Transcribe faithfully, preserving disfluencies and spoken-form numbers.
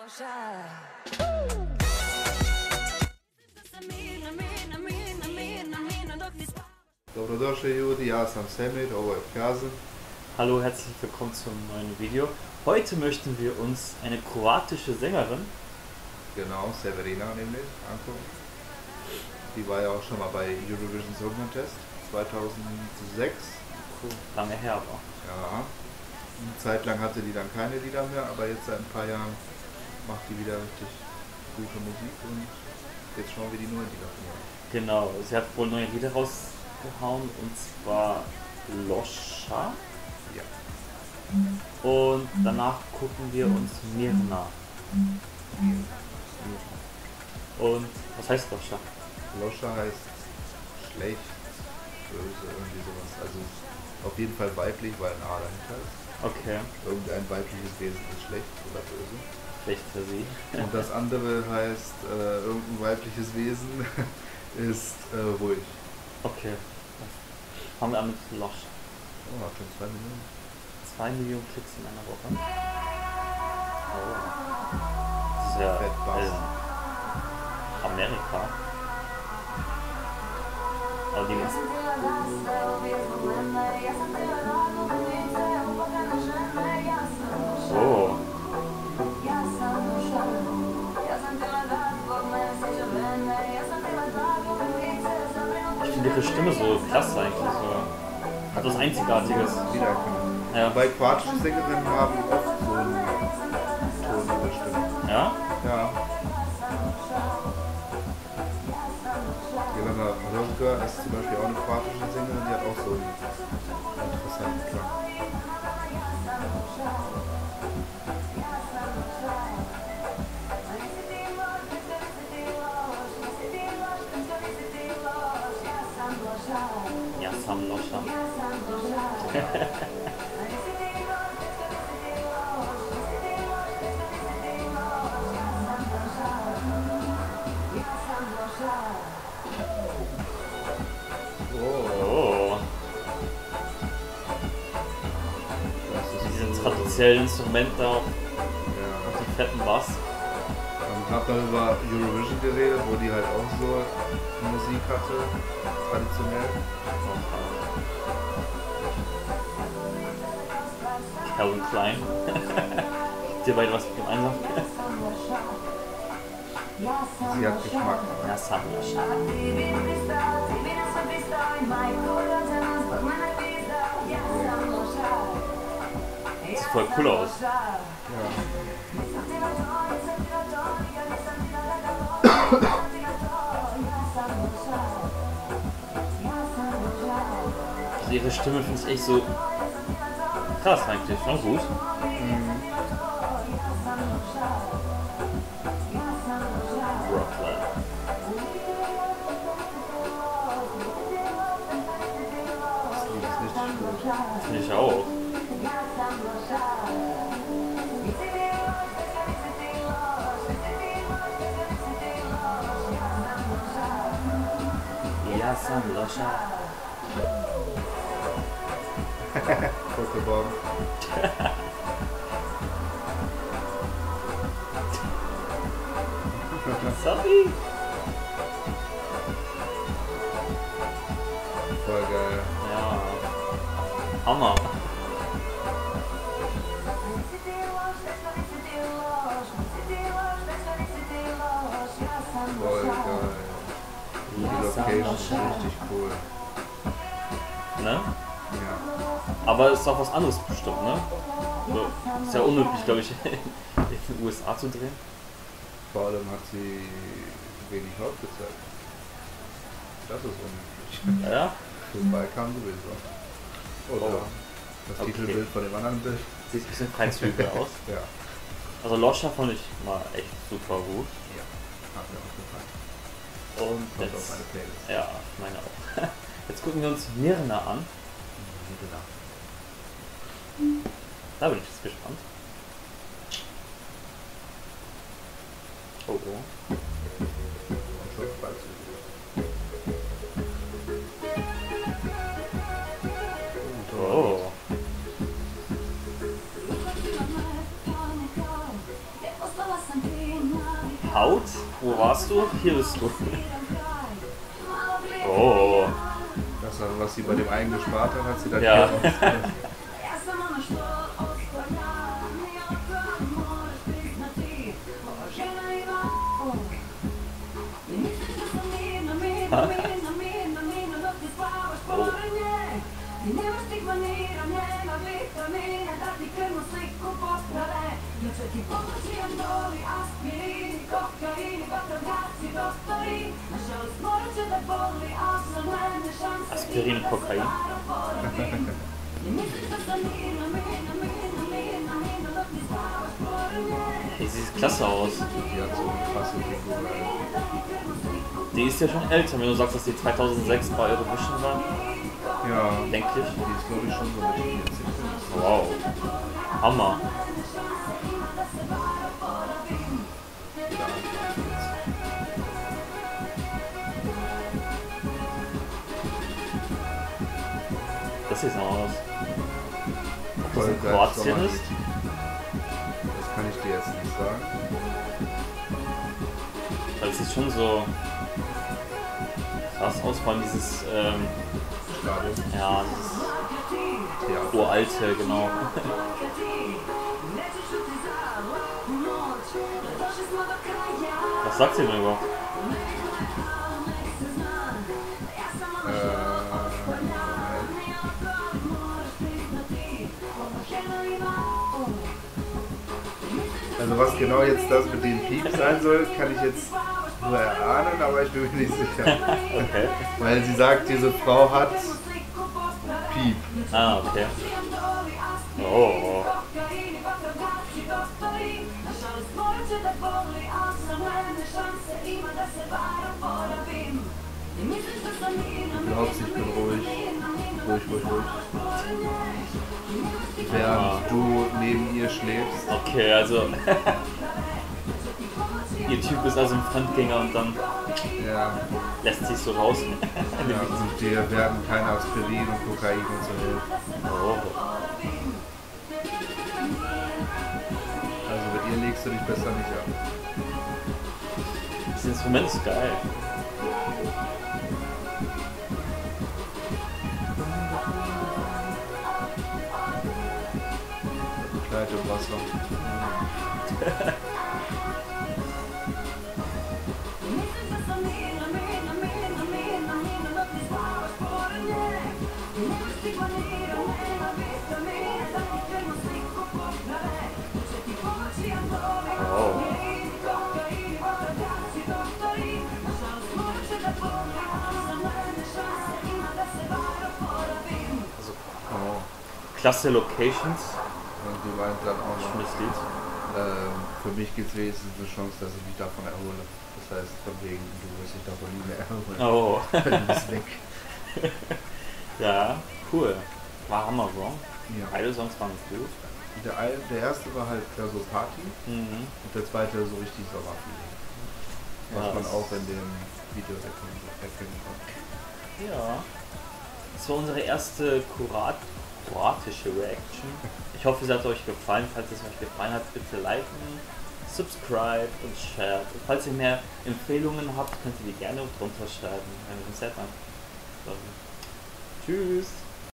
Dobrodošli ljudi, ja sam Semir, ovo je Kazan. Hallo, herzlich willkommen zum neuen Video. Heute möchten wir uns eine kroatische Sängerin, Genau, Severina nämlich, angucken. Die war ja auch schon mal bei Eurovision Song Contest zweitausendsechs. cool, lange her aber. Ja, eine Zeit lang hatte die dann keine Lieder mehr, aber jetzt seit ein paar Jahren macht die wieder richtig gute Musik und jetzt schauen wir die neuen Lieder von ihr. Genau, sie hat wohl neue Lieder rausgehauen und zwar Loscha. Ja. Und danach gucken wir uns Mirna. Und was heißt Loscha? Loscha heißt schlecht, böse, irgendwie sowas. Also auf jeden Fall weiblich, weil ein A dahinter ist. Okay, Irgendein weibliches Wesen ist schlecht oder böse. schlecht für sie. Und das andere heißt, äh, irgendein weibliches Wesen ist äh, ruhig. Okay, fangen wir an mit Loscha. Oh, hat schon zwei Minuten. Zwei Millionen Klicks in einer Woche. Oh. Das ist ja Fett Bass. äh, Amerika. Aber die Musik. Oh. Ich finde ihre Stimme so klasse eigentlich. So. Hat was Einzigartiges. Wiedererkennen. Ja. Bei kroatischen Sängerinnen haben oft so einen Ton in der Stimme. Ja? Ja. Jelena Hrozga ist zum Beispiel auch eine kroatische Sängerin, die hat auch so einen interessanten Klang. Ja, Sam Loscha. Oh. Das ist Diese traditionellen Instrumente da auf ja. die fetten Bass. Man hat dann über Eurovision geredet, wo die halt auch so Musik hatte, traditionell. Calvin Klein. Habt ihr beide was gemeinsam? Sie hat Geschmack. Ja, Sam Loscha. Sieht voll cool aus. Ja. Also ihre Stimme finde ich echt so krass eigentlich, schon gut. Mhm. Rockland. Das Lied ist richtig gut. Finde ich auch. Ja, Sam Loscha. Pokéball. Sorry. Voll geil. Ja. Hammer. Voll geil. Die Location ist richtig cool. Ne? Ja. Aber es ist auch was anderes bestimmt, ne? So, ist ja unmöglich, glaube ich, in den U S A zu drehen. Vor allem hat sie wenig Haut gezeigt. Das ist unmöglich. Ja? Für den Balkan sowieso. Oder Oh. das Okay. Titelbild von dem anderen Bild. Sieht ein bisschen freizügig aus. Ja. Also Loscha fand ich mal echt super gut. Ja. Hat mir auch gefallen. Und Kommt jetzt, auf meine Playlist. ja, meine auch. Jetzt gucken wir uns Mirna an. Da bin ich jetzt gespannt. Oh, oh. Oh. Out? Wo warst du? Hier bist du. Oh. Das war, was sie bei dem einen gespart hat, hat sie dann Ja. hier raus. Aspirin, Kokain. Hey, sie sieht klasse aus. Die hat so eine krasse Figur. Die ist ja schon älter, wenn du sagst, dass die zweitausendsechs bei Eurovision war. Ja, Denke ich. die ist glaube ich schon so mit vierzig. Wow. Hammer. Das sieht noch aus. Ob das in Kroatien ist? Das kann ich dir jetzt nicht sagen. Weil es sieht schon so krass aus, vor allem dieses, ähm, Stadion. ja, dieses Theater. uralte, genau. Was sagt sie denn überhaupt? Äh, Also was genau jetzt das mit dem Piep sein soll, kann ich jetzt nur erahnen, aber ich bin mir nicht sicher. Okay. Weil sie sagt, diese Frau hat Piep. Ah, okay. Oh. Du glaubst, ich bin ruhig. Ruhig, ruhig, ruhig. Während du neben ihr schläfst. Okay, also ihr Typ ist also ein Fremdgänger und dann Ja, lässt sich so raus. ja, und dir werden keine Aspirin und Kokain und so helfen. Oh. Also mit ihr legst du dich besser nicht an. Das Instrument ist geil. Kleid im Wasser. Oh. Also, Oh. klasse Locations. Und sie meint dann auch noch, Schönes Lied. ähm, für mich gibt es wenigstens eine Chance, dass ich mich davon erhole. Das heißt, von wegen, du wirst dich davon nie mehr erholen. Oh. Du bist weg. Ja, cool. War Hammer, Bro. Ja. Beide Songs waren gut. Der, ein- der erste war halt eher so Party Mhm. und der zweite so richtig Sommerfeeling. Was Ja, man das- auch in dem Video erkennen, erkennen kann. Ja. Das war unsere erste Kurat kroatische Reaction. Ich hoffe, es hat euch gefallen. Falls es euch gefallen hat, bitte liken, subscribe und share. Und falls ihr mehr Empfehlungen habt, könnt ihr die gerne drunter schreiben. Wir würden uns sehr danken. Tschüss.